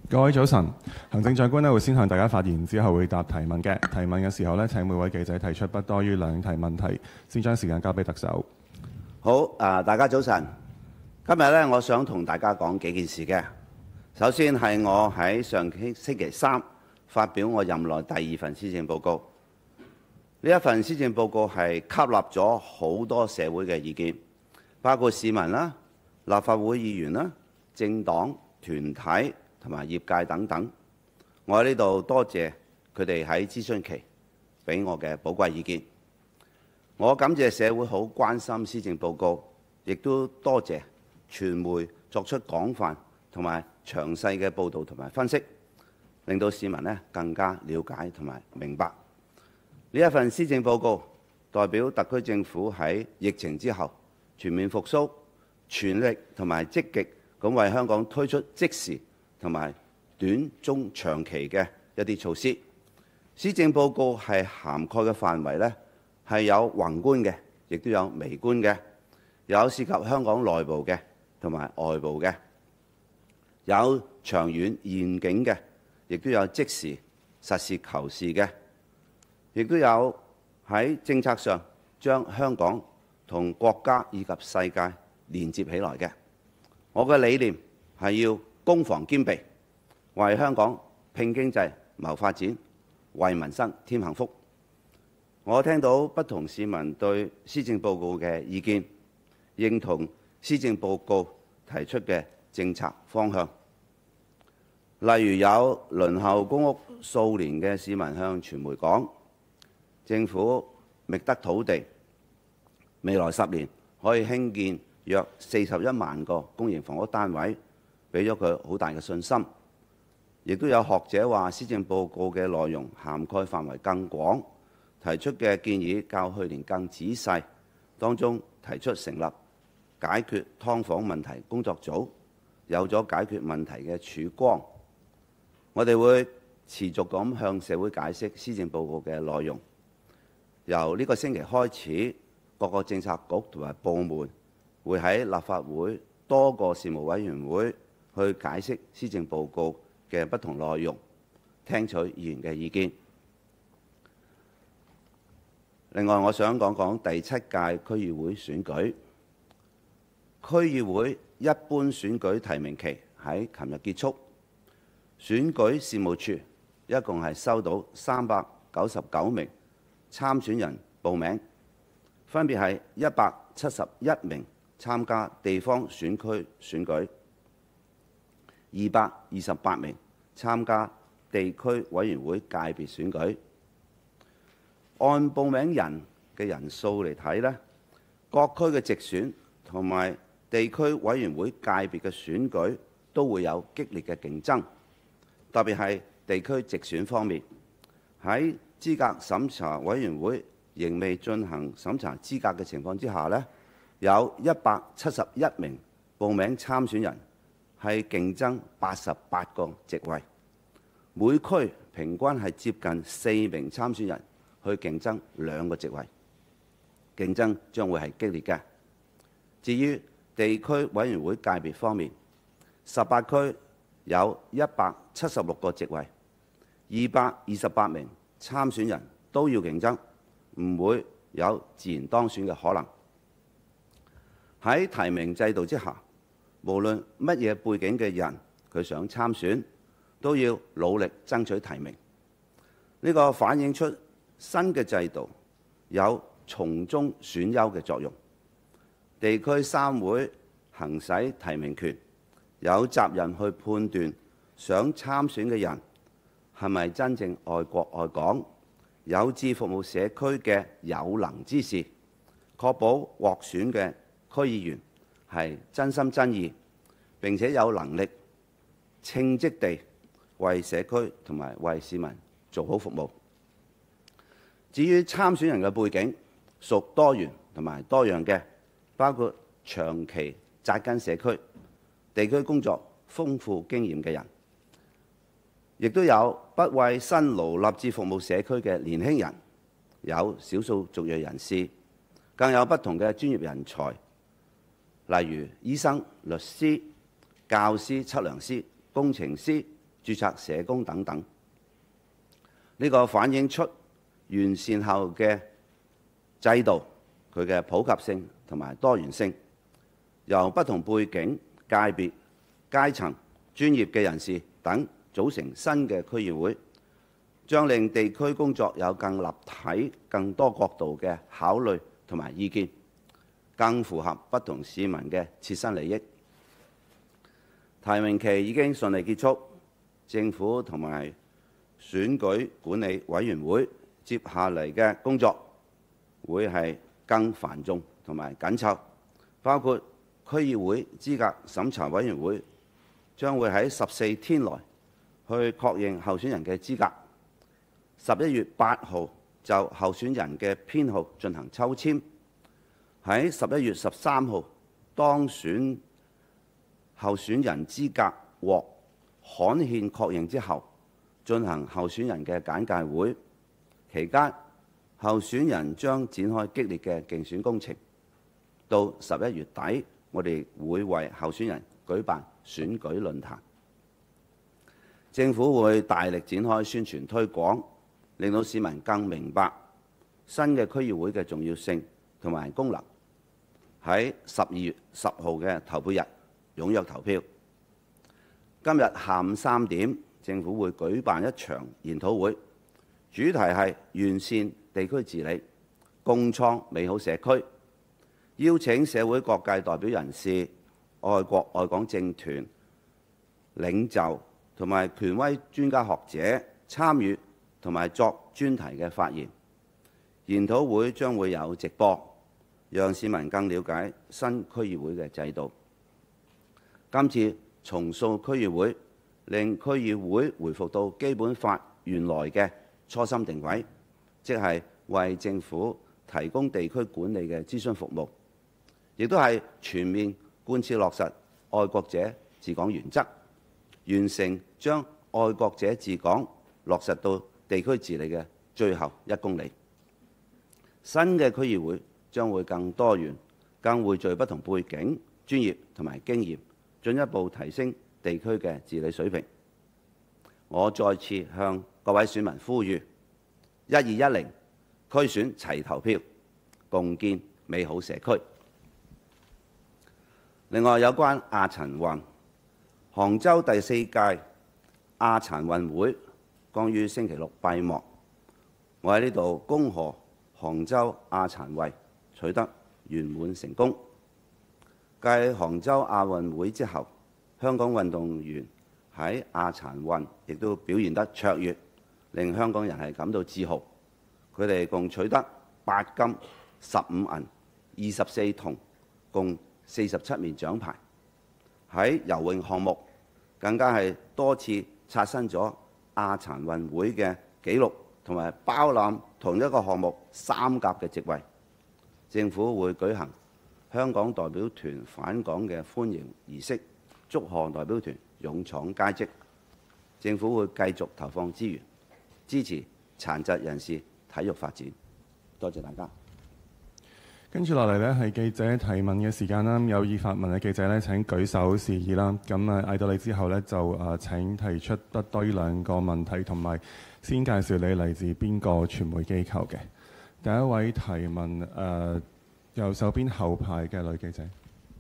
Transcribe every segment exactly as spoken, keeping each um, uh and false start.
各位早晨，行政長官咧會先向大家發言，之後會答提問嘅。提問嘅時候咧，請每位記者提出不多於兩題問題。先將時間交俾特首。 好，啊，大家早晨。今日咧，我想同大家講幾件事嘅。首先係我喺上星星期三發表我任內第二份施政報告。呢一份施政報告係吸納咗好多社會嘅意見，包括市民啦、立法會議員啦、政黨、團體同埋業界等等。我喺呢度多謝佢哋喺諮詢期俾我嘅寶貴意見。我感謝社會好關心施政報告，亦都多謝傳媒作出廣泛同埋詳細嘅報導同埋分析，令到市民呢更加了解同埋明白。呢一份施政報告代表特區政府喺疫情之後全面復甦，全力同埋積極咁為香港推出即時同埋短、中、長期嘅一啲措施。施政報告係涵蓋嘅範圍呢，係有宏觀嘅，亦都有微觀嘅，有涉及香港內部嘅同埋外部嘅，有長遠願景嘅，亦都有即時實事求是嘅。亦都有喺政策上將香港同國家以及世界連接起來嘅。我嘅理念係要攻防兼備，為香港拼經濟、謀發展，為民生添幸福。我聽到不同市民對施政報告嘅意見，認同施政報告提出嘅政策方向。例如有輪候公屋數年嘅市民向傳媒講，政府覓得土地，未來十年可以興建約四十一萬個公營房屋單位，俾咗佢好大嘅信心。亦都有學者話，施政報告嘅內容涵蓋範圍更廣，提出嘅建議較去年更仔細。當中提出成立解決劏房問題工作組，有咗解決問題嘅曙光。我哋會持續咁向社會解釋施政報告嘅內容。由呢個星期開始，各個政策局同埋部門會喺立法會多個事務委員會去解釋施政報告嘅不同內容，聽取議員嘅意見。另外，我想講講第七屆區議會選舉。區議會一般選舉提名期喺琴日結束，選舉事務處一共係收到三百九十九名參選人報名，分別係一百七十一名參加地方選區選舉，二百二十八名參加地區委員會界別選舉。按報名人嘅人數嚟睇呢，各區嘅直選同埋地區委員會界別嘅選舉都會有激烈嘅競爭，特別係地區直選方面，喺資格審查委員會仍未進行審查資格嘅情況之下呢，有一百七十一名報名參選人係競爭八十八個席位，每區平均係接近四名參選人去競爭兩個席位，競爭將會係激烈嘅。至於地區委員會界別方面，十八區有一百七十六個席位，二百二十八名參選人都要競爭，唔會有自然當選嘅可能。喺提名制度之下，無論乜嘢背景嘅人，佢想參選，都要努力爭取提名。呢個反映出新嘅制度有從中選優嘅作用。地區三會行使提名權，有責任去判斷想參選嘅人係咪真正愛國愛港，有志服務社區嘅有能之士，確保獲選嘅區議員係真心真意，並且有能力稱職地為社區同埋為市民做好服務。至於參選人嘅背景屬多元同埋多樣嘅，包括長期紮根社區、地區工作豐富經驗嘅人，亦都有不為辛勞立志服務社區嘅年輕人，有少數族裔人士，更有不同嘅專業人才，例如醫生、律師、教師、測量師、工程師、 註冊社工等等。呢個反映出完善後嘅制度，佢嘅普及性同埋多元性，由不同背景、界別、階層、專業嘅人士等組成新嘅區議會，將令地區工作有更立體、更多角度嘅考慮同埋意見，更符合不同市民嘅切身利益。提名期已經順利結束，政府同埋選舉管理委員會接下嚟嘅工作會係更繁重同埋緊湊，包括區議會資格審查委員會將會喺十四天內去確認候選人嘅資格，十一月八號就候選人嘅編號進行抽籤，喺十一月十三號當選候選人資格獲刊憲確認之後，進行候選人嘅簡介會。期間，候選人將展開激烈嘅競選工程。到十一月底，我哋會為候選人舉辦選舉論壇。政府會大力展開宣傳推廣，令到市民更明白新嘅區議會嘅重要性同埋功能。喺十二月十號嘅投票日，踴躍投票。今日下午三點，政府會舉辦一場研討會，主題係完善地區治理，共創美好社區。邀請社會各界代表人士、愛國愛港政團領袖同埋權威專家學者參與同埋作專題嘅發言。研討會將會有直播，讓市民更了解新區議會嘅制度。今次重塑區議會，令區議會回復到基本法原來嘅初心定位，即係為政府提供地區管理嘅諮詢服務，亦都係全面貫徹落實愛國者治港原則，完成將愛國者治港落實到地區治理嘅最後一公里。新嘅區議會將會更多元，更匯聚不同背景、專業同埋經驗，進一步提升地區嘅治理水平。我再次向各位選民呼籲：一二一零區選齊投票，共建美好社區。另外，有關亞殘運，杭州第四屆亞殘運會將於星期六閉幕。我喺呢度恭賀杭州亞殘運取得圓滿成功。繼杭州亞運會之後，香港運動員喺亞殘運亦都表現得卓越，令香港人係感到自豪。佢哋共取得八金、十五銀、二十四銅，共四十七面獎牌。喺游泳項目，更加係多次刷新咗亞殘運會嘅紀錄，同埋包攬同一個項目三甲嘅席位。政府會舉行香港代表團返港嘅歡迎儀式，祝賀代表團勇闖佳績。政府會繼續投放資源，支持殘疾人士體育發展。多謝大家。 跟住落嚟呢係記者提問嘅時間啦。有意發問嘅記者呢，請舉手示意啦。咁啊嗌到你之後呢，就誒請提出不多於兩個問題，同埋先介紹你嚟自邊個傳媒機構嘅。第一位提問誒、呃、右手邊後排嘅女記者。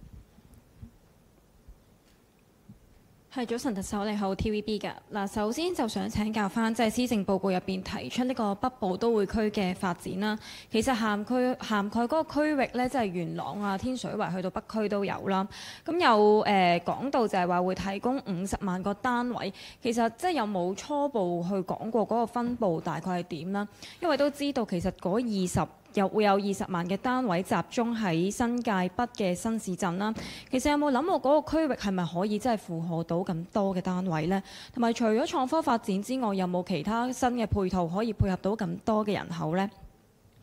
係，早晨，特首你好 T V B 㗎。嗱，首先就想請教翻，即係施政報告入邊提出呢個北部都會區嘅發展啦。其實涵蓋涵蓋嗰個區域咧，即係元朗啊、天水圍去到北區都有啦。咁有誒講到就係話會提供五十萬個單位，其實即係有冇初步去講過嗰個分佈大概係點啦？因為都知道其實嗰二十又會有二十萬嘅單位集中喺新界北嘅新市鎮啦。其實有冇諗過嗰個區域係咪可以真係負荷到咁多嘅單位呢？同埋除咗創科發展之外，有冇其他新嘅配套可以配合到咁多嘅人口呢？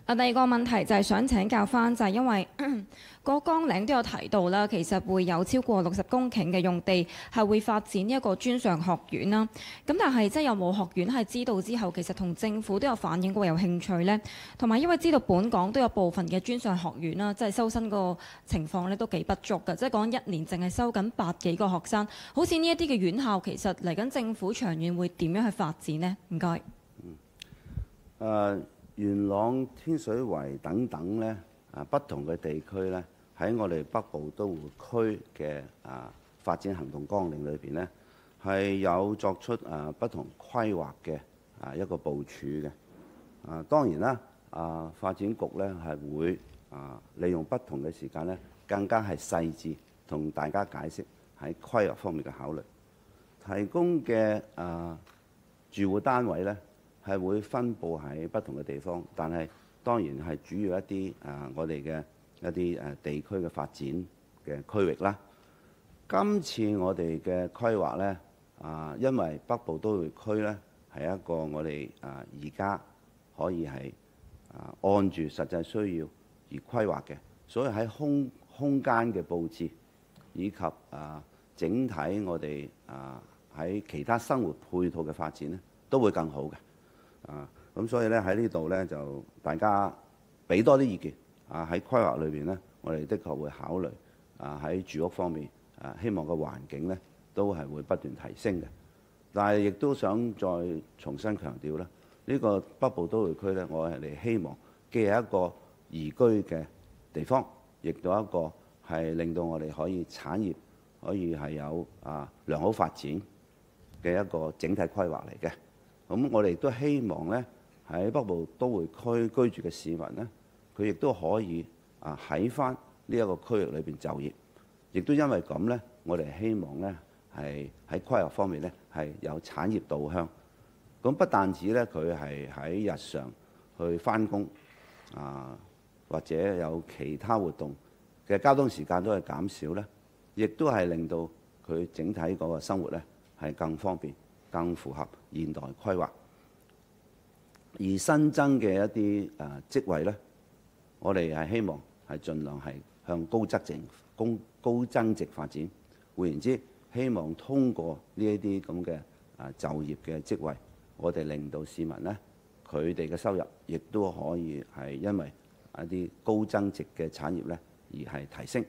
啊，第二個問題就係想請教翻，就係因為個綱領都有提到啦，其實會有超過六十公頃嘅用地係會發展一個專上學院啦。咁但係即係有冇學院係知道之後，其實同政府都有反映過有興趣呢？同埋因為知道本港都有部分嘅專上學院啦，即係收生個情況咧都幾不足㗎，即係講一年淨係收緊百幾個學生。好似呢一啲嘅院校，其實嚟緊政府長遠會點樣去發展呢？唔該。 嗯。Uh, 元朗、天水圍等等咧，啊不同嘅地區咧，喺我哋北部都會區嘅啊發展行動綱領裏邊咧，係有作出啊不同規劃嘅啊一個部署嘅。啊當然啦，啊發展局咧係會啊利用不同嘅時間咧，更加係細緻同大家解釋喺規劃方面嘅考慮，提供嘅啊住戶單位咧，係會分佈喺不同嘅地方，但係當然係主要一啲啊，我哋嘅一啲誒地區嘅發展嘅區域啦。今次我哋嘅規劃呢，啊，因為北部都會區呢係一個我哋啊而家可以係啊按住實際需要而規劃嘅，所以喺空空間嘅佈置以及啊整體我哋啊喺其他生活配套嘅發展呢，都會更好嘅。啊，咁所以咧喺呢度咧就大家俾多啲意見啊，喺規劃裏邊咧，我哋的確會考慮啊喺住屋方面啊，希望個環境咧都係會不斷提升嘅。但係亦都想再重新強調咧，呢個北部都會區咧，我係嚟希望既係一個宜居嘅地方，亦都一個係令到我哋可以產業可以係有啊良好發展嘅一個整體規劃嚟嘅。咁我哋都希望咧喺北部都會區居住嘅市民咧，佢亦都可以啊喺翻呢一個區域裏邊就業，亦都因為咁咧，我哋希望咧係喺規劃方面咧係有產業導向。咁不但止咧，佢係喺日常去翻工啊，或者有其他活動嘅交通時間都係減少咧，亦都係令到佢整體嗰個生活咧係更方便、更符合現代規劃。而新增嘅一啲誒職位咧，我哋係希望係盡量係向高質值、高高增值發展。換言之，希望通過呢一啲咁嘅誒就業嘅職位，我哋令到市民咧佢哋嘅收入亦都可以係因為一啲高增值嘅產業咧而係提升。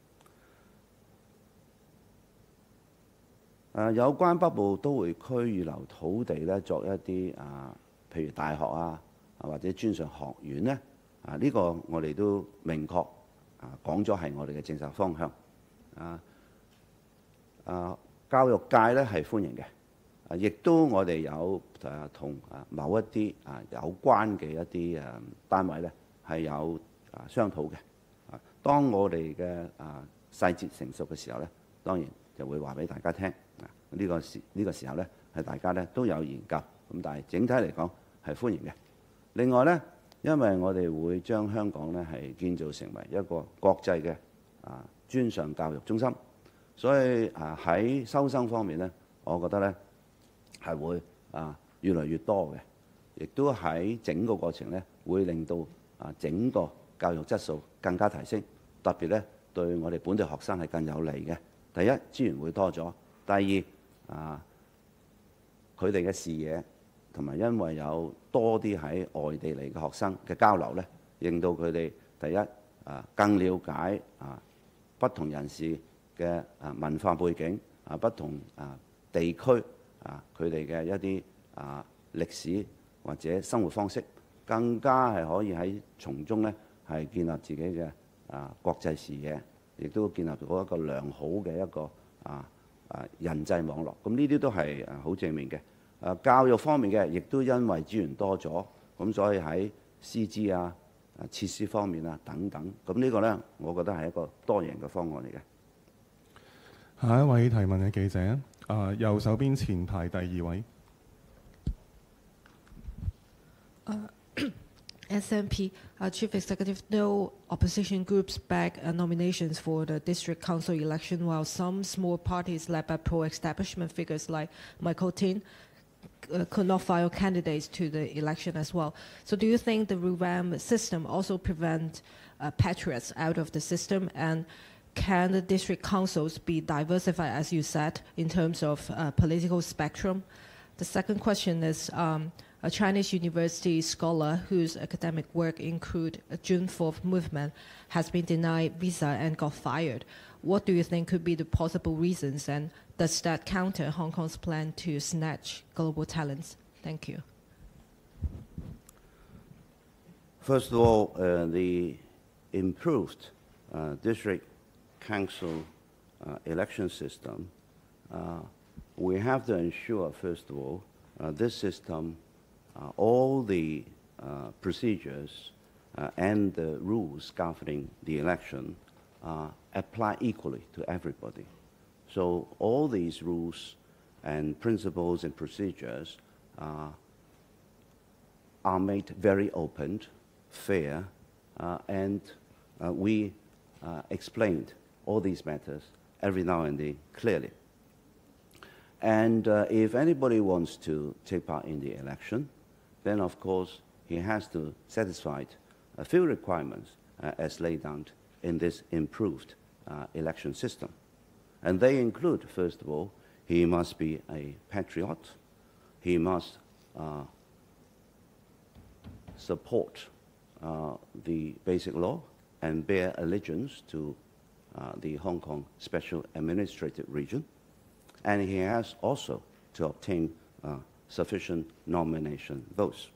誒有關北部都會區預留土地咧，作一啲啊，譬如大學啊，或者專上學院咧，啊呢個我哋都明確啊講咗係我哋嘅政策方向。啊啊，教育界咧係歡迎嘅，啊亦都我哋有誒同啊某一啲啊有關嘅一啲誒單位咧係有啊商討嘅。啊，當我哋嘅啊細節成熟嘅時候咧，當然就會話俾大家聽。呢個時呢個時候咧，係大家咧都有研究，咁但係整體嚟講係歡迎嘅。另外咧，因為我哋會將香港咧係建造成為一個國際嘅啊專上教育中心，所以啊喺收生方面咧，我覺得咧係會啊越嚟越多嘅，亦都喺整個過程咧會令到啊整個教育質素更加提升，特別咧對我哋本地學生係更有利嘅。第一，資源會多咗。第二啊，佢哋嘅視野同埋因為有多啲喺外地嚟嘅學生嘅交流咧，令到佢哋第一啊更了解啊不同人士嘅啊文化背景啊不同啊地區啊佢哋嘅一啲啊歷史或者生活方式，更加係可以喺從中咧係建立自己嘅啊國際視野，亦都建立到一個良好嘅一個啊。啊，人際網絡，咁呢啲都係啊好正面嘅。啊，教育方面嘅，亦都因為資源多咗，咁所以喺師資啊、啊設施方面啊等等，咁呢個呢，我覺得係一個多贏嘅方案嚟嘅。 下一位提問嘅記者，啊右手邊前排第二位。 Uh, S N P uh, Chief Executive, no opposition groups back uh, nominations for the district council election, while some small parties led by pro-establishment figures like Michael Tin uh, could not file candidates to the election as well. So do you think the revamp system also prevent uh, patriots out of the system? And can the district councils be diversified, as you said, in terms of uh, political spectrum? The second question is, um, a Chinese university scholar whose academic work include a June fourth movement has been denied visa and got fired. What do you think could be the possible reasons, and does that counter Hong Kong's plan to snatch global talents? Thank you. First of all, uh, the improved uh, district council uh, election system, uh, we have to ensure, first of all, uh, this system, uh, all the uh, procedures uh, and the rules governing the election uh, apply equally to everybody. So all these rules and principles and procedures uh, are made very open, fair, uh, and uh, we uh, explained all these matters every now and then clearly. And uh, if anybody wants to take part in the election, then of course he has to satisfy a few requirements uh, as laid down in this improved uh, election system. And they include, first of all, he must be a patriot, he must uh, support uh, the basic law and bear allegiance to uh, the Hong Kong Special Administrative Region, and he has also to obtain uh, sufficient nomination votes.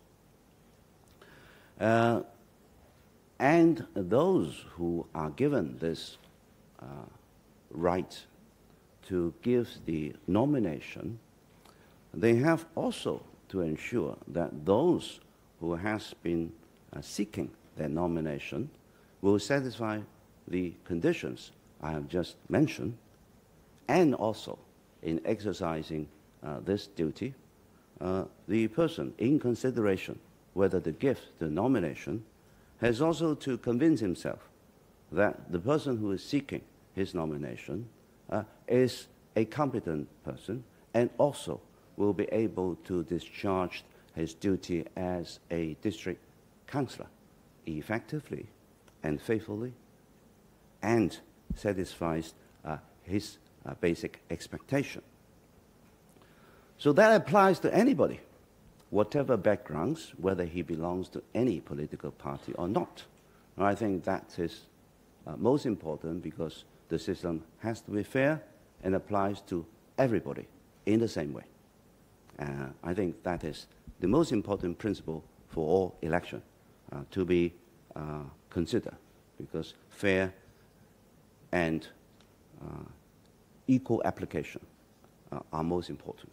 Uh, and those who are given this uh, right to give the nomination, they have also to ensure that those who has been uh, seeking their nomination will satisfy the conditions I have just mentioned, and also in exercising uh, this duty, uh, the person, in consideration whether to give the nomination, has also to convince himself that the person who is seeking his nomination uh, is a competent person and also will be able to discharge his duty as a district councillor effectively and faithfully, and satisfies uh, his uh, basic expectation. So that applies to anybody, whatever backgrounds, whether he belongs to any political party or not. And I think that is uh, most important, because the system has to be fair and applies to everybody in the same way. Uh, I think that is the most important principle for all election uh, to be uh, considered, because fair and uh, equal application uh, are most important.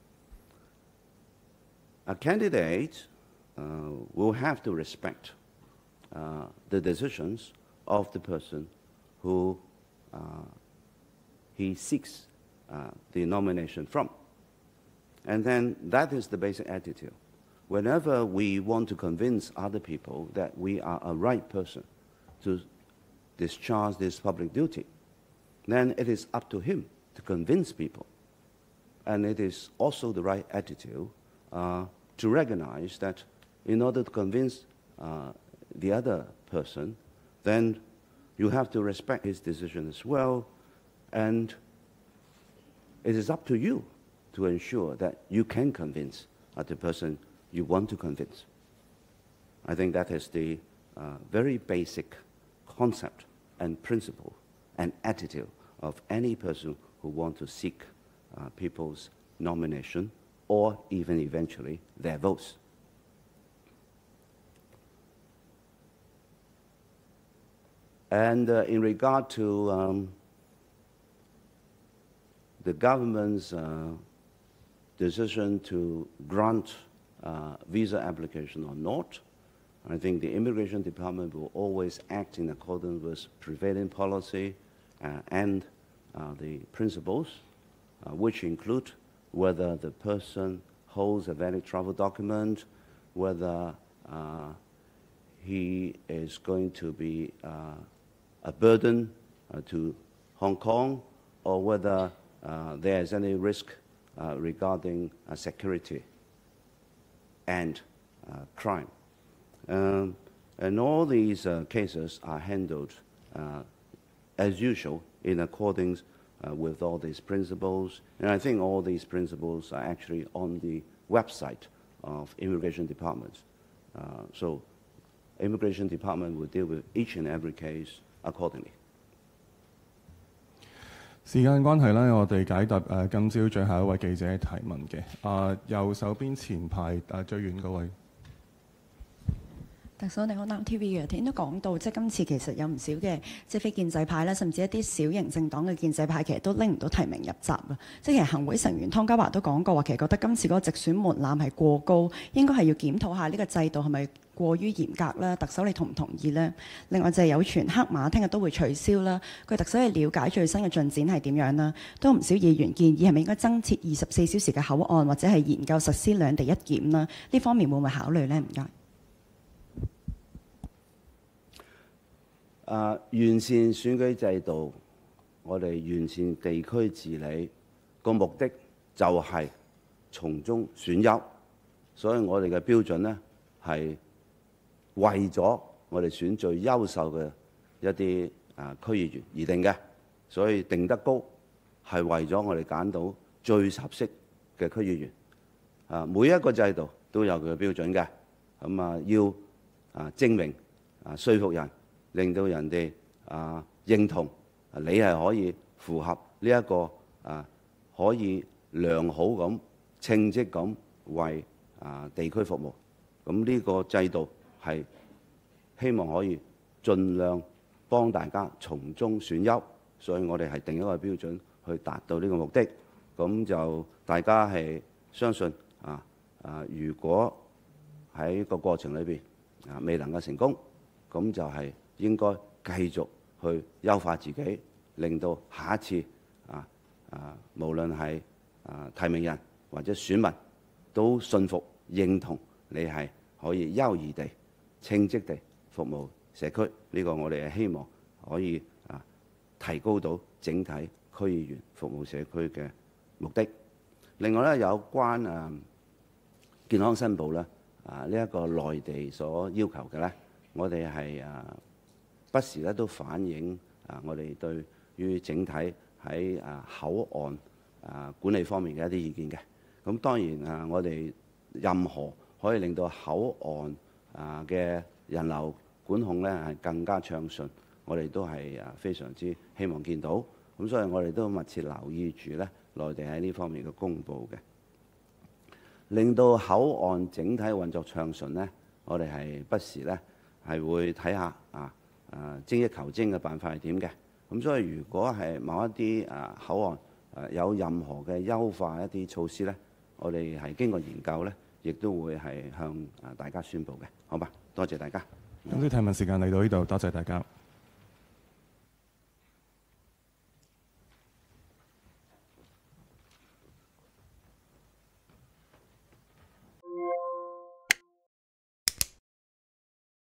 A candidate uh, will have to respect uh, the decisions of the person who uh, he seeks uh, the nomination from. And then that is the basic attitude. Whenever we want to convince other people that we are a right person to discharge this public duty, then it is up to him to convince people. And it is also the right attitude uh, to recognize that in order to convince uh, the other person, then you have to respect his decision as well, and it is up to you to ensure that you can convince uh, the person you want to convince. I think that is the uh, very basic concept and principle and attitude of any person who wants to seek uh, people's nomination or even eventually their votes. And uh, in regard to um, the government's uh, decision to grant uh, visa application or not, I think the Immigration Department will always act in accordance with prevailing policy uh, and uh, the principles, uh, which include whether the person holds a valid travel document, whether uh, he is going to be uh, a burden uh, to Hong Kong, or whether uh, there is any risk uh, regarding uh, security end uh, crime. Um, and all these uh, cases are handled uh, as usual in accordance uh, with all these principles. And I think all these principles are actually on the website of Immigration Department. Uh, so Immigration Department will deal with each and every case accordingly. 時間關係咧，我哋解答誒、呃、今朝最後一位記者提問嘅。啊、呃，右手邊前排誒、呃、最遠嗰位。 特首你好，南 T V 嘅頭先都講到，即係今次其實有唔少嘅即係非建制派啦，甚至一啲小型政黨嘅建制派，其實都拎唔到提名入閘啊！即係其實行會成員湯家驊都講過話，其實覺得今次嗰個直選門檻係過高，應該係要檢討下呢個制度係咪過於嚴格啦？特首你同唔同意呢？另外就係有傳黑馬聽日都會取消啦，據特首去了解最新嘅進展係點樣啦？都唔少議員建議係咪應該增設二十四小時嘅口岸，或者係研究實施兩地一檢啦？呢方面會唔會考慮呢？唔該。 誒、uh, 完善選舉制度，我哋完善地區治理個目的就係從中選優，所以我哋嘅標準呢係為咗我哋選最優秀嘅一啲啊區議員而定嘅，所以定得高係為咗我哋揀到最合適嘅區議員。啊，每一個制度都有佢嘅標準嘅，咁啊要啊證明啊說服人。令到人哋啊認同你係可以符合呢一個啊可以良好咁稱職咁為啊地區服務。咁呢個制度係希望可以盡量幫大家從中選優，所以我哋係定一個標準去達到呢個目的。咁就大家係相信啊啊，如果喺個過程裏邊啊未能夠成功，咁就係、是。應該繼續去優化自己，令到下一次啊啊，無論係啊提名人或者選民都信服認同你係可以優異地、稱職地服務社區。呢、這個我哋係希望可以啊提高到整體區議員服務社區嘅目的。另外咧，有關啊健康申報咧啊呢一、這個內地所要求嘅咧，我哋係啊。不時咧都反映啊，我哋對於整體喺啊口岸啊管理方面嘅一啲意見嘅。咁當然啊，我哋任何可以令到口岸啊嘅人流管控咧係更加暢順，我哋都係啊非常之希望見到。咁所以我哋都密切留意住咧內地喺呢方面嘅公佈嘅，令到口岸整體運作暢順咧，我哋係不時咧係會睇下啊。啊，精益求精嘅辦法係點嘅？咁所以如果係某一啲啊口岸誒有任何嘅優化一啲措施咧，我哋係經過研究咧，亦都會係向啊大家宣佈嘅，好嘛？多謝大家。 咁啲提問時間嚟到呢度，多謝大家。